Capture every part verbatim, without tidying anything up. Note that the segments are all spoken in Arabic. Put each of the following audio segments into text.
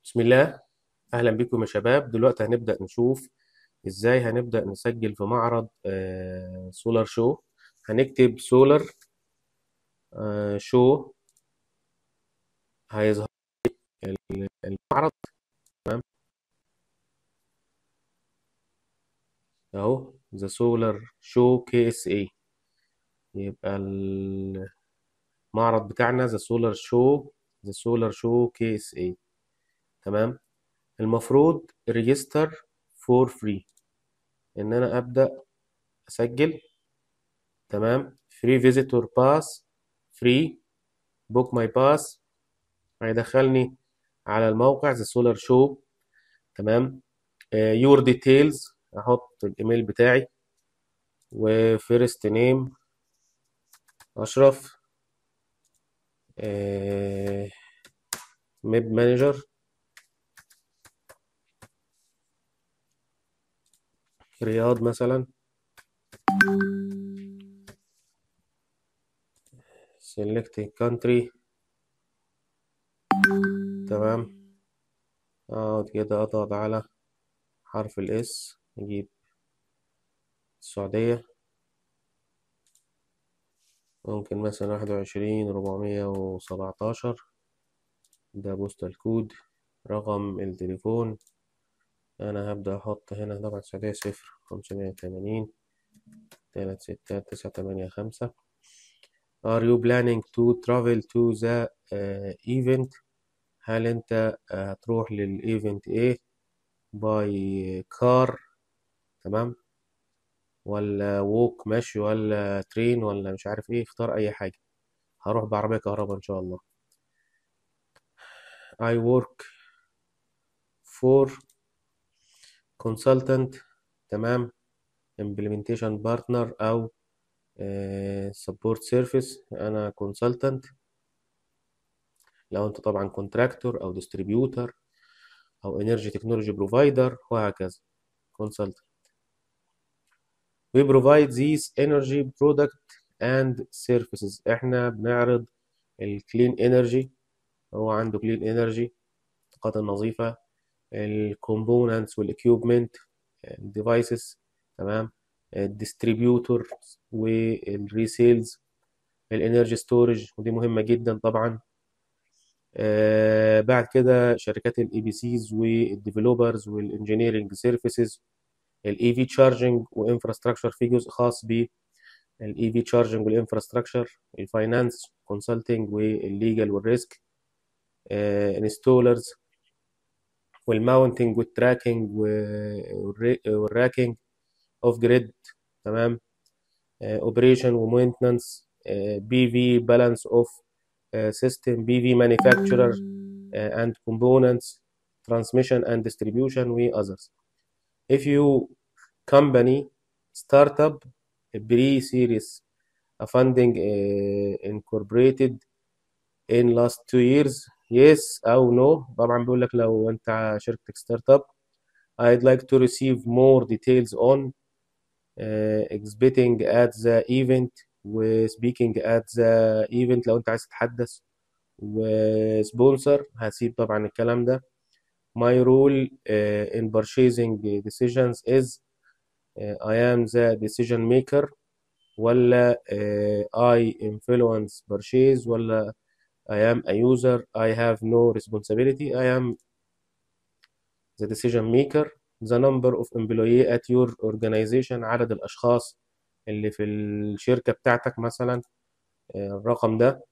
بسم الله. أهلا بكم يا شباب. دلوقتي هنبدأ نشوف إزاي هنبدأ نسجل في معرض آه سولار شو. هنكتب سولار آه شو، هيظهر ال- المعرض. تمام، أهو ذا سولار شو كي اس اي. يبقى المعرض بتاعنا ذا سولار شو، ذا سولار شو كي اس اي. تمام. المفروض ريجستر فور فري، إن أنا أبدأ أسجل. تمام، فري فيزيتور باس، فري بوك ماي باس. هيدخلني على الموقع ذا سولار شو. تمام. يور ديتيلز، احط الايميل بتاعي وفيرست نيم اشرف، ميب مانجر رياض مثلا. سيلكت كانتري. تمام. اقعد كده اضغط على حرف الاس، نجيب السعودية. ممكن مثلا واحد وعشرين ربعمية وسبعتاشر، ده بوستال كود. رقم التليفون أنا هبدأ أحط هنا طبعا السعودية صفر خمسمية وتمانين تلات ستات تسعة تمانية خمسة. Are you planning to travel to the uh, event؟ هل أنت uh, هتروح للإيفنت إيه؟ باي كار، تمام، ولا ووك مشي ولا ترين ولا مش عارف إيه. اختار أي حاجة. هروح بعربية كهرباء إن شاء الله. I work for consultant. تمام. implementation partner أو سبورت سيرفيس. انا كونسلتنت لو انت طبعا كونتراكتور او ديستريبيوتر او انرجي تكنولوجي بروفايدر وهكذا. كونسلتنت. we provide these energy product and services. احنا بنعرض الكلين انرجي، هو عنده كلين انرجي، الطاقات النظيفة، الكومبوننتس والاكيوبمنت، الديفايسز. تمام. الديستريبيوتور والريسيلز، الانرجي ستورج، ودي مهمة جدا طبعا. آه بعد كده شركات الاي بي سيز والديفلوبرز والانجينيرنج سيرفيسز، الاي في تشارجنج وانفراستراكشر. في جزء خاص بالاي في تشارجنج والانفراستراكشر، الفاينانس كونسلتنج والليجل والريسك، انستولرز والماونتنج والتراكنج والراكنج اوف جريد. تمام. اوبريشن ومينتنانس، بي في بالانس اوف سيستم، بي في مانيفاكتشرر and components, transmission and distribution و others. If you company startup pre-series funding uh, incorporated in last two years, yes أو no. طبعا بيقول لك لو أنت شركتك ستارت اب. I'd like to receive more details on uh, exhibiting at the event و speaking at the event لو أنت عايز تتحدث، وسبونسر هسيب طبعا الكلام ده. My role uh, in purchasing decisions is uh, I am the decision maker ولا uh, I influence purchase ولا I am a user. I have no responsibility. I am the decision maker. The number of employee at your organization، عدد الأشخاص اللي في الشركة بتاعتك مثلا، uh, الرقم ده.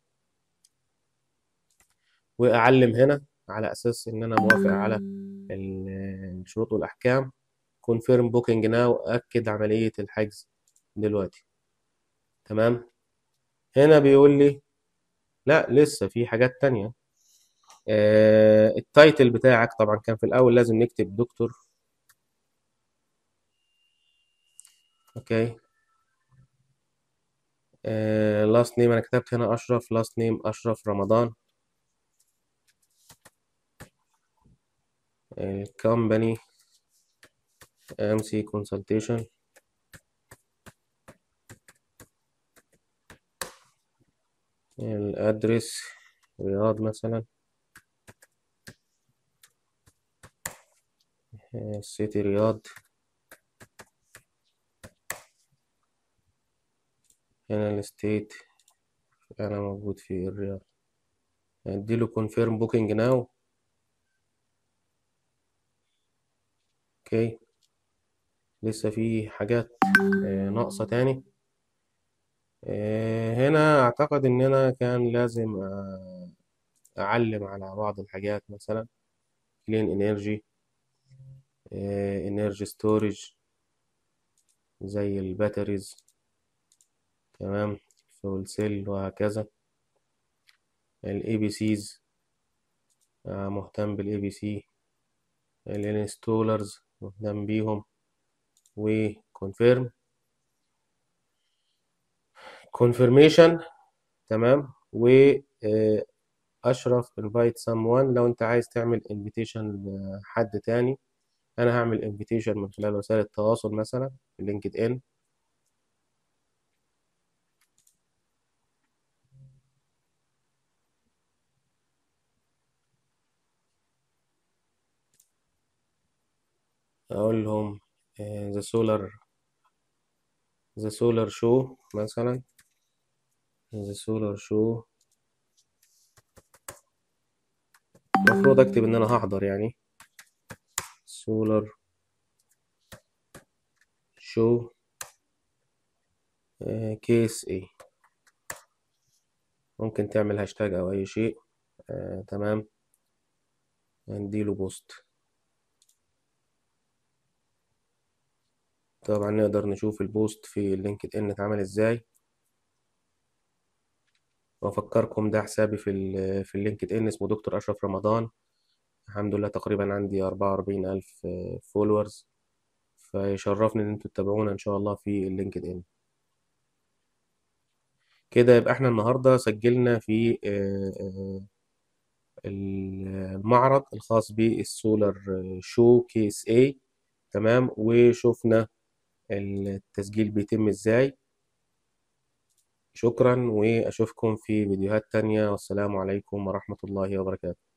وأعلم هنا على أساس إن أنا موافق على الشروط والأحكام. confirm booking now، أكد عملية الحجز دلوقتي. تمام. هنا بيقول لي لا لسه في حاجات تانية. آه التايتل بتاعك طبعا كان في الأول لازم نكتب دكتور. اوكي. آه لاست نيم أنا كتبت هنا أشرف، لاست نيم أشرف رمضان. الكومباني ام سي كونسلتيشن. الأدرس رياض مثلا. سيتي رياض، هنا الستيت، أنا موجود في الرياض. أديله confirm booking now. اوكي، لسه في حاجات آه، ناقصة تاني. آه، هنا أعتقد إن أنا كان لازم آه، أعلم على بعض الحاجات، مثلا clean energy، آه، energy storage زي الباتريز، تمام، فول سيل وهكذا. الاي بي سيز، مهتم بالاي بي سي. الانستولرز مهتم بيهم. وكونفيرم، كونفirmation، تمام. و آه، اشرف invite someone، لو انت عايز تعمل invitation لحد تاني. انا هعمل invitation من خلال وسائل التواصل، مثلا في لينكد ان. اقول لهم ذا سولار ذا سولار شو مثلا، ذا سولار شو. المفروض اكتب ان انا هحضر يعني، سولار شو كيس ايه. ممكن تعمل هاشتاج او اي شيء. آه، تمام. نديله بوست. طبعا نقدر نشوف البوست في اللينكد ان اتعمل ازاي. وافكركم ده حسابي في ال في اللينكد ان، اسمه دكتور اشرف رمضان. الحمد لله تقريبا عندي أربعة وأربعين ألف فولورز. فيشرفني ان انتوا تتابعونا ان شاء الله في اللينكد ان. كده يبقى احنا النهارده سجلنا في آه، آه، المعرض الخاص بالسولار شو كيس اي، تمام. وشوفنا التسجيل بيتم ازاي. شكرا، واشوفكم في فيديوهات تانية، والسلام عليكم ورحمة الله وبركاته.